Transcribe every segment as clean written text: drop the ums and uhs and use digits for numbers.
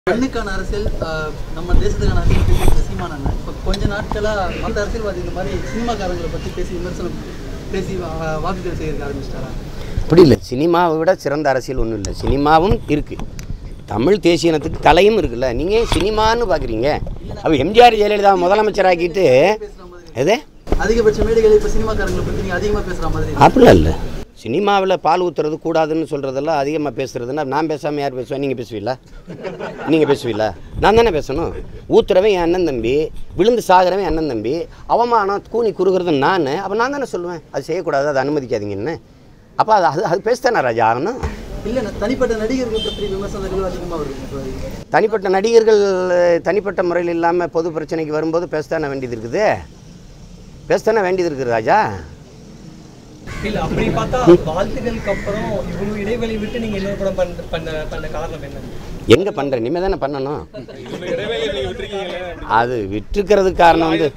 கண்ணுக்கான அரசியல் நம்ம தேசத்துக்கான அரசியல் சீமானாங்க. இப்போ கொஞ்ச நாட்களாக மற்ற அரசியல்வாதி இந்த மாதிரி சினிமாக்காரங்களை பற்றி பேசி விமர்சனம் பேசி வாக்குகள் செய்ய ஆரம்பிச்சிட்டாரா? அப்படி இல்லை, சினிமாவை விட சிறந்த அரசியல் ஒன்றும் இல்லை. சினிமாவும் இருக்குது, தமிழ் தேசியனத்துக்கு கலையும் இருக்குல்ல. நீங்கள் சினிமான்னு பார்க்குறீங்க. அப்போ எம்ஜிஆர் ஜெயலலிதா முதலமைச்சராக்கிட்டு எது அதிகபட்ச மேடைகள் இப்போ சினிமாக்காரங்களை பற்றி நீங்கள் அதிகமாக பேசுகிற மாதிரி அப்படிலாம் இல்லை. சினிமாவில் பால் ஊற்றுறது கூடாதுன்னு சொல்கிறதெல்லாம் அதிகமாக பேசுகிறதுன்னா நான் பேசாமல் யார் பேசுவேன்? நீங்கள் பேசுவீங்களா? நீங்கள் பேசுவீங்களா? நான் தானே பேசணும். ஊற்றுறவன் என் அண்ணன் தம்பி, விழுந்து சாகிறவன் என் அண்ணன் தம்பி, அவமானம் கூனி குறுகிறது நான். அப்போ நான் தானே சொல்லுவேன் அது செய்யக்கூடாது, அதை அனுமதிக்காதீங்கன்னு. அப்போ அது பேசுதானே ராஜா ஆகணும். இல்லை, தனிப்பட்ட நடிகர்கள் பற்றி விமர்சனங்கள் அதிகமாக வருது. தனிப்பட்ட நடிகர்கள் தனிப்பட்ட முறையில் இல்லாமல் பொது பிரச்சனைக்கு வரும்போது பேசத்தானே வேண்டியது இருக்குது, பேசத்தானே வேண்டியது இருக்குது ராஜா. இல்ல அப்படி பார்த்தா வாழ்த்துக்களுக்கு அப்புறம் இவ்வளவு இடைவெளி விட்டு நீங்க இன்னொரு படம் பண்ண காரணம் என்ன? எங்க பண்ற இனிமே தானே பண்ணணும். அது விட்டுக்கிறதுக்கு காரணம் வந்து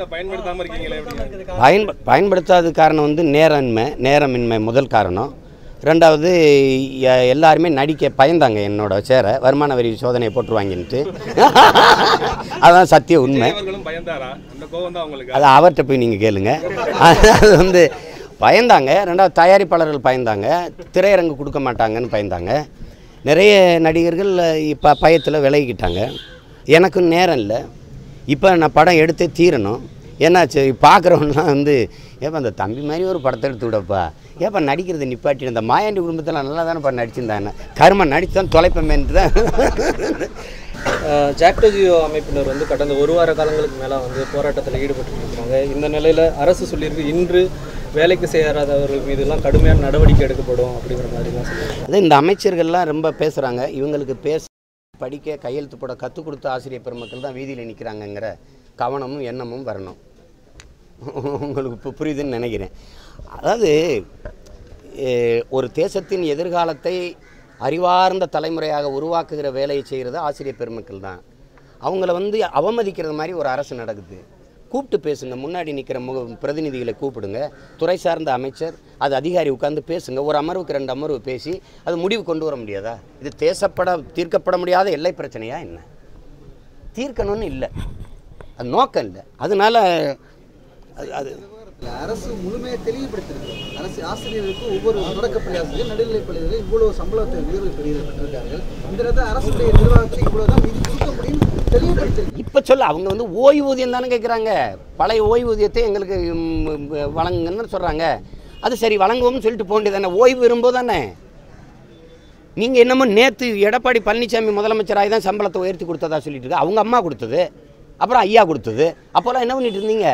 பயன்படுத்தாத காரணம் வந்து நேரமின்மை முதல் காரணம். ரெண்டாவது எல்லாருமே நடிக்க பயந்தாங்க என்னோட சேர, வருமான வரி சோதனையை போட்டுருவாங்கன்ட்டு. அதான் சத்திய உண்மை. அது அவர்கிட்ட போய் நீங்கள் கேளுங்க. அது வந்து பயந்தாங்க. ரெண்டாவது தயாரிப்பாளர்கள் பயந்தாங்க, திரையரங்கு கொடுக்க மாட்டாங்கன்னு பயந்தாங்க. நிறைய நடிகர்கள் இப்போ பயத்தில் விலகிக்கிட்டாங்க. எனக்கும் நேரம் இல்லை, இப்போ நான் படம் எடுத்தே தீரணும். ஏன்னாச்சு பார்க்குறவங்களாம் வந்து ஏப்பா அந்த தம்பி மாதிரி ஒரு படத்தை எடுத்து விடப்பா, ஏப்பா நடிக்கிறது நிப்பாட்டி, இந்த மாயாண்டி குடும்பத்தில் நல்லா தானேப்பா நடிச்சிருந்தாங்க, கருமை நடித்து தான் தொலைப்பமேன்ட்டு தான். ஜாக்டோ ஜியோ அமைப்பினர் வந்து கடந்த ஒரு வார காலங்களுக்கு மேலே வந்து போராட்டத்தில் ஈடுபட்டு இருக்கிறாங்க. இந்த நிலையில் அரசு சொல்லியிருக்கு இன்று வேலைக்கு சேராதவர்கள் மீதுலாம் கடுமையான நடவடிக்கை எடுக்கப்படும் அப்படிங்கிற மாதிரிலாம் சொல்லுவாங்க. அது இந்த அமைச்சர்கள்லாம் ரொம்ப பேசுகிறாங்க. இவங்களுக்கு படிக்க கையெழுத்து போட கற்றுக் கொடுத்த ஆசிரியர் பெருமக்கள் தான் வீதியில் நிற்கிறாங்கங்கிற கவனமும் எண்ணமும் வரணும். உங்களுக்கு இப்போ புரியுதுன்னு நினைக்கிறேன். அதாவது ஒரு தேசத்தின் எதிர்காலத்தை அறிவார்ந்த தலைமுறையாக உருவாக்குகிற வேலையை செய்கிறது ஆசிரியர் பெருமக்கள் தான். அவங்கள வந்து அவமதிக்கிறது மாதிரி ஒரு அரசு நடக்குது. கூப்பிட்டு பேசுங்க, முன்னாடி நிற்கிற பிரதிநிதிகளை கூப்பிடுங்க, துறை சார்ந்த அமைச்சர் அது அதிகாரி உட்கார்ந்து பேசுங்க. ஒரு அமர்வுக்கு 2 அமர்வு பேசி அது முடிவு கொண்டு வர முடியாதா? இது தீர்க்கப்பட முடியாத எல்லை பிரச்சனையா என்ன? தீர்க்கணும்னு இல்லை, அது நோக்கம் இல்லை. அதனால அது அரசு முழுமையாக தெளிவுபடுத்திருக்கு. அரசு ஆசிரியர்களுக்கு ஒவ்வொரு தொடக்கப்பள்ளி ஆசிரியர், நடுநிலைப் பள்ளிகளில் இவ்வளோ சம்பளத்தை உயர்வு பெற்றிருக்கார்கள். இந்த நேரத்தில் அரசுடைய நிர்வாகத்தில் இவ்வளோதான் நிதி கொடுக்க முடியும் தெளிவுபடுத்திருக்கு. இப்போ சொல்ல அவங்க வந்து ஓய்வூதியம் தானே கேட்குறாங்க. பழைய ஓய்வூதியத்தை எங்களுக்கு வழங்குங்கன்னு சொல்கிறாங்க. அது சரி, வழங்குவோம்னு சொல்லிட்டு போக வேண்டியது தானே. ஓய்வு வரும்போது தானே. நீங்கள் என்னமோ நேற்று எடப்பாடி பழனிசாமி முதலமைச்சராக தான் சம்பளத்தை உயர்த்தி கொடுத்ததா சொல்லிட்டு இருக்கு. அவங்க அம்மா கொடுத்தது, அப்புறம் ஐயா கொடுத்தது. அப்போல்லாம் என்ன பண்ணிட்டு இருந்தீங்க?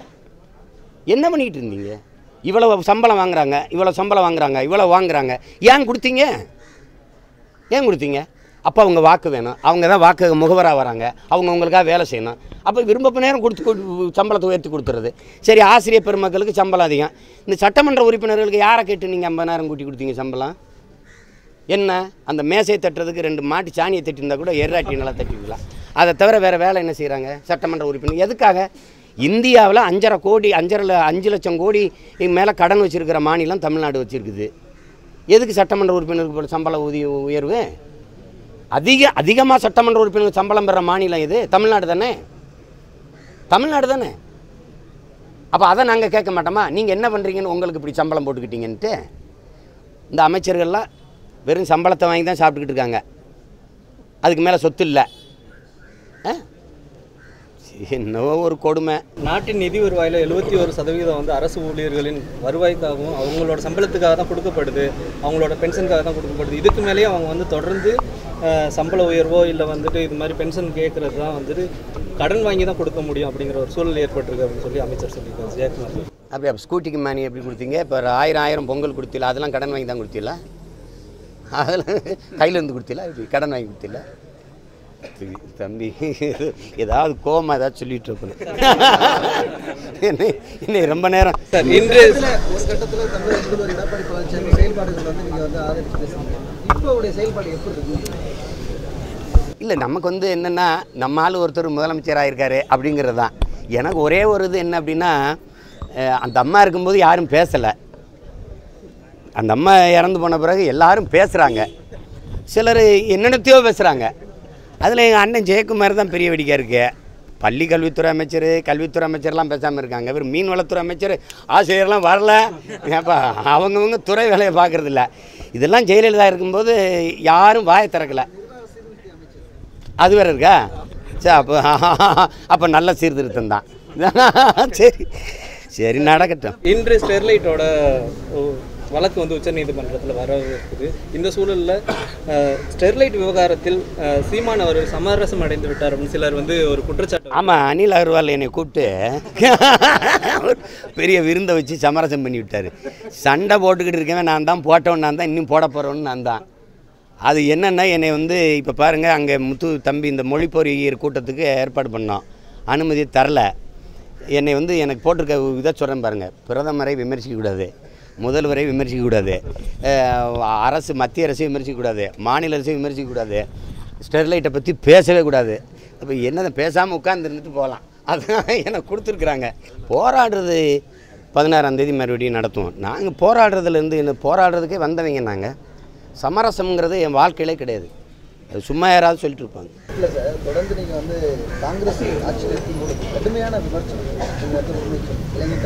என்ன பண்ணிக்கிட்டு இருந்தீங்க? இவ்வளோ சம்பளம் வாங்குறாங்க, இவ்வளோ சம்பளம் வாங்குறாங்க, இவ்வளோ வாங்குறாங்க, ஏன் கொடுத்தீங்க? ஏன் கொடுத்தீங்க? அப்போ அவங்க வாக்கு வேணும், அவங்க தான் வாக்கு முகவராக வராங்க, அவங்க உங்களுக்காக வேலை செய்யணும். அப்போ விரும்பப்ப நேரம் சம்பளத்தை உயர்த்தி கொடுத்துறது. சரி, ஆசிரியர் பெருமக்களுக்கு சம்பளம் அதிகம். இந்த சட்டமன்ற உறுப்பினர்களுக்கு யாரை கேட்டு நீங்கள் 50,000 கூட்டி கொடுத்தீங்க சம்பளம்? என்ன அந்த மேசையை தட்டுறதுக்கு 2 மாட்டு சாணியை தட்டியிருந்தால் கூட எர்ராட்டி நல்லா தட்டிக்கலாம். அதை தவிர வேறு வேலை என்ன செய்கிறாங்க சட்டமன்ற உறுப்பினர்? எதுக்காக? இந்தியாவில் 5 லட்சம் கோடி மேலே கடன் வச்சுருக்கிற மாநிலம் தமிழ்நாடு வச்சுருக்குது. எதுக்கு சட்டமன்ற உறுப்பினருக்கு சம்பள உயர்வு? அதிகமாக சட்டமன்ற உறுப்பினருக்கு சம்பளம் பெற மாநிலம் எது? தமிழ்நாடு தானே. தமிழ்நாடு தானே. அப்போ அதை நாங்கள் கேட்க மாட்டோமா? நீங்கள் என்ன பண்ணுறீங்கன்னு உங்களுக்கு இப்படி சம்பளம் போட்டுக்கிட்டீங்கன்ட்டு. இந்த அமைச்சர்கள்லாம் வெறும் சம்பளத்தை வாங்கி தான் சாப்பிட்டுக்கிட்டு இருக்காங்க. அதுக்கு மேலே சொத்து இல்லை. என்னவோ ஒரு கொடுமை. நாட்டின் நிதி வருவாயில் 71% வந்து அரசு ஊழியர்களின் வருவாய்க்காகவும் அவங்களோட சம்பளத்துக்காக தான் கொடுக்கப்படுது, அவங்களோட பென்ஷனுக்காக தான் கொடுக்கப்படுது. இதுக்கு மேலேயே அவங்க வந்து தொடர்ந்து சம்பள உயர்வோ இல்லை வந்துட்டு இது மாதிரி பென்ஷன் கேட்குறது தான் வந்துட்டு கடன் வாங்கி தான் கொடுக்க முடியும் அப்படிங்கிற ஒரு சூழல் ஏற்பட்டிருக்கு அப்படின்னு சொல்லி அமைச்சர் சொல்லியிருக்காரு ஜெயக்குமார். அப்போ ஸ்கூட்டிக்கு மானி எப்படி கொடுத்தீங்க? இப்போ 1000 பொங்கல் கொடுத்தீங்களா? அதெல்லாம் கடன் வாங்கி தான் கொடுத்தீங்களா? அதெல்லாம் கையிலேருந்து கொடுத்தீங்களா? இப்படி கடன் வாங்கி கொடுத்தீங்களா? தம்பி ஏதாவது கோமா ஏதாவது சொல்லிட்டு இருக்கணும். என்ன ரொம்ப நேரம் இன்று ஒரு கட்டத்தில் தமிழக முதல்வர் எடப்பாடி பழனிசாமி செயல்பாடுகள் வந்து நீங்கள் வந்து ஆதரிச்சு பேசுகிறீங்க. இப்போ உடைய செயல்பாடு எப்படி இருக்கு? இல்லை, நமக்கு வந்து என்னென்னா நம்ம ஆள் ஒருத்தர் முதலமைச்சராக இருக்காரு அப்படிங்கிறது தான். எனக்கு ஒரே ஒரு இது என்ன அப்படின்னா, அந்த அம்மா இருக்கும்போது யாரும் பேசலை. அந்த அம்மா இறந்து போன பிறகு எல்லாரும் பேசுகிறாங்க. சிலர் என்னென்னத்தையோ பேசுகிறாங்க. அதில் எங்கள் அண்ணன் ஜெயக்குமார் தான் பெரிய வெடிக்காக இருக்கு. பள்ளி கல்வித்துறை அமைச்சர்லாம் பேசாமல் இருக்காங்க. இவர் மீன்வளத்துறை அமைச்சர் ஆசிரியர்லாம் வரல. ஏப்பா அவங்கவுங்க துறை வேலையை பார்க்குறதில்ல. இதெல்லாம் ஜெயலலிதா இருக்கும்போது யாரும் வாயை திறக்கலை. அது வேறு இருக்கா? சரி, அப்போ நல்ல சீர்திருத்தம் தான். சரி சரி நடக்கட்டும். இன்று ஸ்டெர்லைட்டோட வழக்கு வந்து உச்சநீதிமன்றத்தில் வர இருக்குது. இந்த சூழலில் ஸ்டெர்லைட் விவகாரத்தில் சீமான் அவர் சமரசம் அடைந்து விட்டார் அப்படின்னு சிலர் வந்து ஒரு குற்றச்சாட்டு. ஆமாம், அனில் அகர்வால் என்னை கூப்பிட்டு பெரிய விருந்தை வச்சு சமரசம் பண்ணி விட்டார். சண்டை போட்டுக்கிட்டு இருக்கேன் நான் தான், போட்டவன் நான் தான், இன்னும் போட போகிறவன்னு நான் தான். அது என்னென்னா என்னை வந்து இப்போ பாருங்கள், அங்கே முத்து தம்பி இந்த மொழி பொறியியர் கூட்டத்துக்கு ஏற்பாடு பண்ணோம், அனுமதி தரல. என்னை வந்து எனக்கு போட்டிருக்க இதை சொல்கிறேன் பாருங்கள், பிரதமரை விமர்சிக்கக்கூடாது, முதல்வரை விமர்சிக்கக்கூடாது, அரசு மத்திய அரசை விமர்சிக்கக்கூடாது, மாநில அரசை விமர்சிக்கக்கூடாது, ஸ்டெர்லைட்டை பற்றி பேசவே கூடாது. அப்போ என்னதை பேசாமல் உட்காந்துருந்துட்டு போகலாம். அதுதான் எனக்கு கொடுத்துருக்குறாங்க. போராடுறது 16ஆம் தேதி மறுபடியும் நடத்துவோம். நாங்கள் போராடுறதுலேருந்து என்ன போராடுறதுக்கே வந்தவங்க. நாங்கள் சமரசம்ங்கிறது என் வாழ்க்கையிலே கிடையாது. அது சும்மா யாராவது சொல்லிட்டு இருப்பாங்க. இல்லை சார், தொடர்ந்து நீங்கள் வந்து காங்கிரஸ் ஆட்சியில் இருக்கும்போது கடுமையான விமர்சனம் இளைஞர்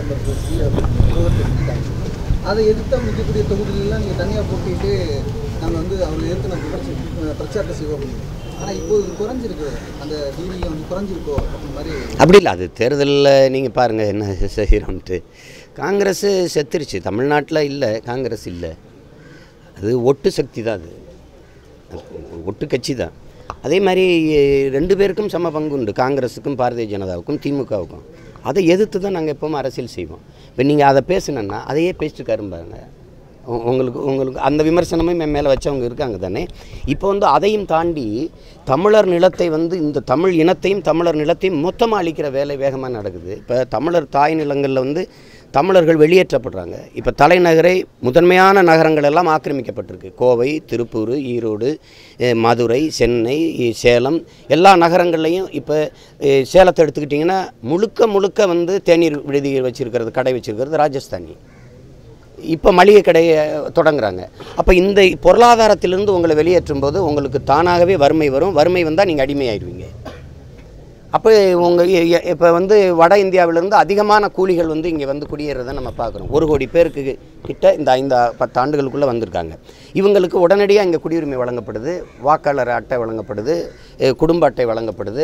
தமிழ் அதை எதிர்த்து மிகக்கூடிய தொகுதிகளெலாம் நீங்கள் தனியாக போட்டிட்டு நாங்கள் வந்து அவங்களை எதிர்த்து நாங்கள் பிரச்சாரத்தை செய்வோம். ஆனால் இப்போது இது குறைஞ்சிருக்கு, அந்த வீரியம் வந்து குறைஞ்சிருக்கோ அந்த மாதிரி. அப்படி இல்லை, அது தேர்தலில் நீங்கள் பாருங்கள் என்ன செய்கிறோன்ட்டு. காங்கிரஸ் செத்துருச்சு, தமிழ்நாட்டில் இல்லை, காங்கிரஸ் இல்லை. அது ஒட்டு சக்தி தான், அது ஒட்டு கட்சி தான். அதே மாதிரி 2 பேருக்கும் சம பங்கு உண்டு, காங்கிரஸுக்கும் பாரதிய ஜனதாவுக்கும் திமுகவுக்கும். அதை எதிர்த்து தான் நாங்கள் எப்போவும் அரசியல் செய்வோம். இப்போ நீங்கள் அதை பேசுனன்னா அதையே பேசிட்டு கரும்பாங்க. உங்களுக்கு அந்த விமர்சனமும் என் மேலே வச்சவங்க இருக்காங்க தானே. இப்போ வந்து அதையும் தாண்டி தமிழர் நிலத்தை வந்து இந்த தமிழ் இனத்தையும் தமிழர் நிலத்தையும் மொத்தமாக அழிக்கிற வேலை வேகமாக நடக்குது. இப்போ தமிழர் தாய் நிலங்களில் வந்து தமிழர்கள் வெளியேற்றப்படுறாங்க. இப்போ தலைநகரை முதன்மையான நகரங்கள் எல்லாம் ஆக்கிரமிக்கப்பட்டிருக்கு. கோவை, திருப்பூர், ஈரோடு, மதுரை, சென்னை, சேலம், எல்லா நகரங்கள்லையும். இப்போ சேலத்தை எடுத்துக்கிட்டிங்கன்னா முழுக்க வந்து தேநீர் விடுதி வச்சுருக்கிறது, கடை வச்சுருக்கிறது ராஜஸ்தானி. இப்போ மளிகை கடையை தொடங்குறாங்க. அப்போ இந்த பொருளாதாரத்திலிருந்து உங்களை வெளியேற்றும் போது உங்களுக்கு தானாகவே வறுமை வரும். வறுமை வந்தால் நீங்கள் அடிமையாயிடுவீங்க. அப்போ இப்போ வந்து வட இந்தியாவிலேருந்து அதிகமான கூலிகள் வந்து இங்கே வந்து குடியேறதை நம்ம பார்க்குறோம். 1 கோடி பேருக்கு கிட்ட இந்த 5-10 ஆண்டுகளுக்குள்ளே வந்திருக்காங்க. இவங்களுக்கு உடனடியாக இங்கே குடியுரிமை வழங்கப்படுது, வாக்காளர் அட்டை வழங்கப்படுது, குடும்ப அட்டை வழங்கப்படுது,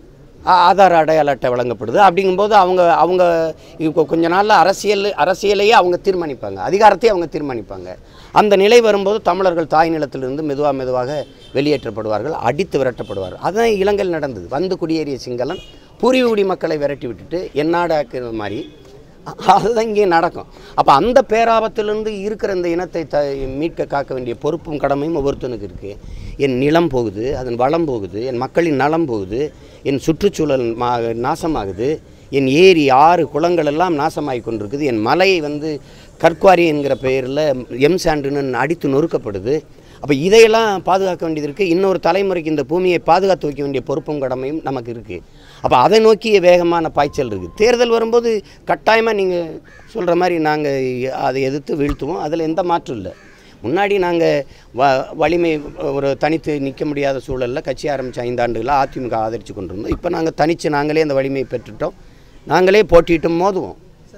ஆதார் அடையாள அட்டை வழங்கப்படுது. அப்படிங்கும்போது அவங்க கொஞ்ச நாளில் அரசியலையே அவங்க தீர்மானிப்பாங்க, அதிகாரத்தையே அவங்க தீர்மானிப்பாங்க. அந்த நிலை வரும்போது தமிழர்கள் தாய் நிலத்திலிருந்து மெதுவாக வெளியேற்றப்படுவார்கள், அடித்து விரட்டப்படுவார்கள். அதுதான் இலங்கையில் நடந்தது. வந்து குடியேறிய சிங்களன் பூர்வீகுடி மக்களை விரட்டி விட்டுட்டு எந்நாடு ஆக்குறது மாதிரி அதுதான் இங்கே நடக்கும். அப்போ அந்த பேராபத்திலிருந்து இருக்கிற இந்த இனத்தை மீட்க காக்க வேண்டிய பொறுப்பும் கடமையும் ஒவ்வொருத்தனுக்கு இருக்குது. என் நிலம் போகுது, அதன் வளம் போகுது, என் மக்களின் நலம் போகுது, என் சுற்றுச்சூழல் நாசமாகுது, என் ஏரி, ஆறு, குளங்கள் எல்லாம் நாசமாகி கொண்டிருக்குது, என் மலையை வந்து கற்குவாரி என்கிற பெயரில் எம்சாண்டுன்னு அடித்து நொறுக்கப்படுது. அப்போ இதையெல்லாம் பாதுகாக்க வேண்டியது இருக்குது. இன்னொரு தலைமுறைக்கு இந்த பூமியை பாதுகாத்து வைக்க வேண்டிய பொறுப்பும் கடமையும் நமக்கு இருக்குது. அப்போ அதை நோக்கிய வேகமான பாய்ச்சல் இருக்குது. தேர்தல் வரும்போது கட்டாயமாக நீங்கள் சொல்கிற மாதிரி நாங்கள் அதை எதிர்த்து வீழ்த்துவோம். அதில் எந்த மாற்றம் இல்லை. முன்னாடி நாங்கள் வலிமை ஒரு தனித்து நிற்க முடியாத சூழலில் கட்சி ஆரம்பித்த 5 ஆண்டுகளாக அதிமுக ஆதரித்து கொண்டிருந்தோம். இப்போ நாங்கள் தனித்து நாங்களே அந்த வலிமையை பெற்றுட்டோம், நாங்களே போட்டிட்டும் மோதுவோம்.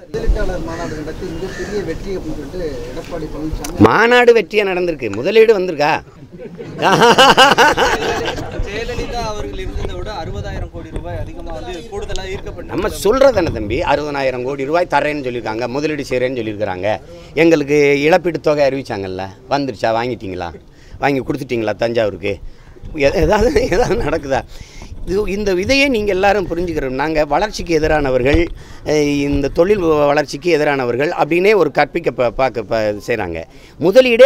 மாநாடு வெற்றியாக நடந்திருக்கு, முதலீடு வந்திருக்கா? ஜெயலலிதா அவர்கள் இருந்ததை விட 60,000 கோடி ரூபாய் அதிகமாக வந்து கூடுதலாக ஈர்க்கப்பட்டு நம்ம சொல்கிறது என்ன தம்பி, 60,000 கோடி ரூபாய் தரேன்னு சொல்லியிருக்காங்க, முதலீடு செய்கிறேன்னு சொல்லியிருக்கிறாங்க. எங்களுக்கு இழப்பீட்டு தொகை அறிவிச்சாங்கல்ல, வந்துருச்சா? வாங்கிட்டீங்களா? வாங்கி கொடுத்துட்டிங்களா? தஞ்சாவூருக்கு ஏதாவது நடக்குதா? இந்த இதையே நீங்கள் எல்லாரும் புரிஞ்சுக்கிறோம். நாங்கள் வளர்ச்சிக்கு எதிரானவர்கள், இந்த தொழில் வளர்ச்சிக்கு எதிரானவர்கள் அப்படின்னே ஒரு பார்க்க செய்கிறாங்க. முதலீடு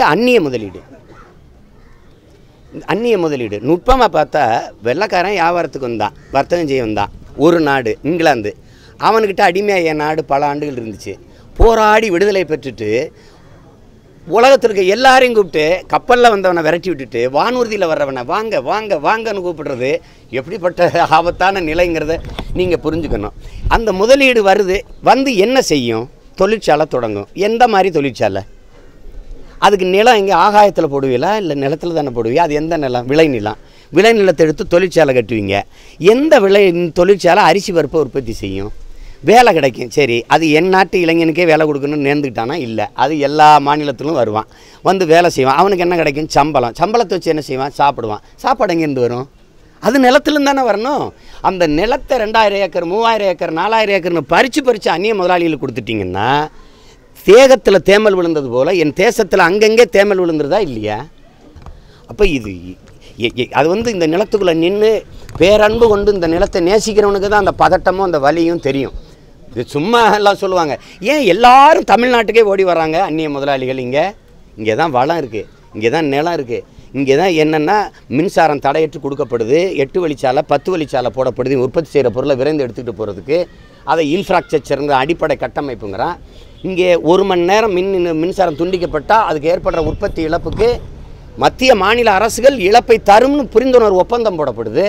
அந்நிய முதலீடு நுட்பமாக பார்த்தா வெள்ளைக்காரன் வியாபாரத்துக்கு வந்தான், வர்த்தகம் செய்ய வந்தான். ஒரு நாடு இங்கிலாந்து, அவனுக்கிட்ட அடிமையாக என் நாடு பல ஆண்டுகள் இருந்துச்சு. போராடி விடுதலை பெற்றுட்டு உலகத்திற்கு எல்லாரையும் கூப்பிட்டு கப்பலில் வந்தவனை விரட்டி விட்டுட்டு வானூர்தியில் வர்றவனை வாங்க வாங்க வாங்கன்னு கூப்பிடுறது எப்படிப்பட்ட ஆபத்தான நிலைங்கிறத நீங்கள் புரிஞ்சுக்கணும். அந்த முதலீடு வந்து என்ன செய்யும்? தொழிற்சாலை தொடங்கும். எந்த மாதிரி தொழிற்சாலை? அதுக்கு நிலம் எங்கே? ஆகாயத்தில் போடுவீங்களா இல்லை நிலத்தில் தானே போடுவீங்க? அது எந்த நிலம்? விளை நிலம். விளைநிலத்தை எடுத்து தொழிற்சாலை கட்டுவீங்க. எந்த தொழிற்சாலை அரிசி பருப்பை உற்பத்தி செய்யும்? வேலை கிடைக்கும். சரி, அது என் நாட்டு இளைஞனுக்கே வேலை கொடுக்கணும்னு நேர்ந்துக்கிட்டானா? இல்லை, அது எல்லா மாநிலத்திலும் வருவான், வந்து வேலை செய்வான். அவனுக்கு என்ன கிடைக்கும்? சம்பளத்தை வச்சு என்ன செய்வான்? சாப்பிடுவான். சாப்பாடு எங்கேருந்து வரும்? அது நிலத்துலேருந்து தானே வரணும். அந்த நிலத்தை 2000 ஏக்கர் 3000 ஏக்கர் 4000 ஏக்கர்னு பறித்து அந்நிய முதலாளிகளுக்கு கொடுத்துட்டிங்கன்னா தேகத்தில் தேமல் விழுந்தது போல் என் தேசத்தில் அங்கங்கே தேமல் விழுந்துருதா இல்லையா? அப்போ இது அது வந்து இந்த நிலத்துக்குள்ளே நின்று பேரன்பு கொண்டு இந்த நிலத்தை நேசிக்கிறவனுக்கு தான் அந்த பதட்டமும் அந்த வலியும் தெரியும். இது சும்மா எல்லாம் சொல்லுவாங்க. ஏன் எல்லாரும் தமிழ்நாட்டுக்கே ஓடி வராங்க அந்நிய முதலாளிகள்? இங்கே தான் வளம் இருக்குது, இங்கே தான் நிலம் இருக்குது, இங்கே தான் என்னென்னா மின்சாரம் தடையற்று கொடுக்கப்படுது, 8 வழிச்சாலை 10 வழிச்சாலை போடப்படுது, உற்பத்தி செய்கிற பொருளை விரைந்து எடுத்துக்கிட்டு போகிறதுக்கு. அதை இன்ஃப்ராஸ்ட்ரக்சருங்கிற அடிப்படை கட்டமைப்புங்கிறான். இங்கே 1 மணி நேரம் மின்சாரம் துண்டிக்கப்பட்டால் அதுக்கு ஏற்படுற உற்பத்தி இழப்புக்கு மத்திய மாநில அரசுகள் இழப்பை தரும்னு புரிந்துணர்வு ஒப்பந்தம் போடப்படுது.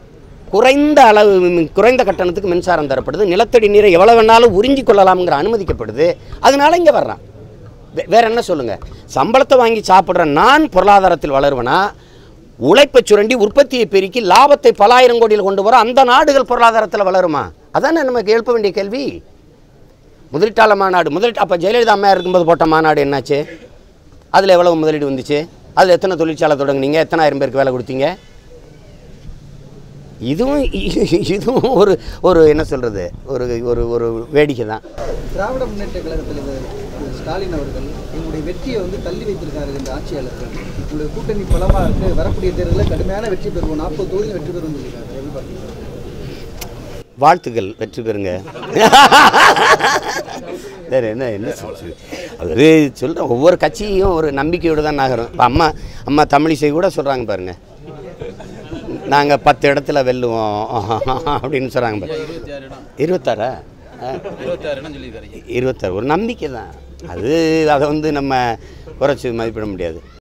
குறைந்த கட்டணத்துக்கு மின்சாரம் தரப்படுது. நிலத்தடி நீரை எவ்வளோ வேணாலும் உறிஞ்சி கொள்ளலாம்ங்கிற அனுமதிக்கப்படுது. அதனால இங்கே வர்றான். வேற என்ன சொல்லுங்கள்? சம்பளத்தை வாங்கி சாப்பிட்ற நான் பொருளாதாரத்தில் வளருவனா? உழைப்பை சுரண்டி உற்பத்தியை பெருக்கி லாபத்தை பல ஆயிரம் கோடியில் கொண்டு வர அந்த நாடுகள் பொருளாதாரத்தில் வளருமா? அதானே நமக்கு எழுப்ப வேண்டிய கேள்வி. முதலீட்டாளர் மாநாடு அப்போ ஜெயலலிதா அம்மையார் இருக்கும்போது போட்ட மாநாடு என்னாச்சு? அதில் எவ்வளவு முதலீடு வந்துச்சு? அதில் எத்தனை தொழிற்சாலை தொடங்குனீங்க? எத்தனை ஆயிரம் பேருக்கு வேலை கொடுத்தீங்க? இதுவும் ஒரு என்ன சொல்கிறது, ஒரு வேடிக்கை தான். திராவிட முன்னேற்ற கழகத்தில் ஸ்டாலின் அவர்கள் எங்களுடைய வெற்றியை வந்து தள்ளி வைத்திருக்காரு இந்த ஆட்சியாளர்கள். உங்களுடைய கூட்டணி பலமாக இருக்கு, வரக்கூடிய தேர்தலில் கடுமையான வெற்றி பெறுவோம், 40 தொகுதியில் வெற்றி பெறுவோம் சொல்லியிருக்காரு. எப்படி பார்த்தீங்க? வாழ்த்துக்கள், வெற்றி பெறுங்க. வேறு என்ன அது சொல்கிறேன். ஒவ்வொரு கட்சியும் ஒரு நம்பிக்கையோடு தான் நகரும். இப்போ அம்மா தமிழிசை கூட சொல்கிறாங்க பாருங்கள், நாங்கள் 10 இடத்துல வெல்லுவோம் அப்படின்னு சொல்கிறாங்க பாரு. 26 ஒரு நம்பிக்கை தான் அது. அதை வந்து நம்ம குறைச்சி மதிப்பிட முடியாது.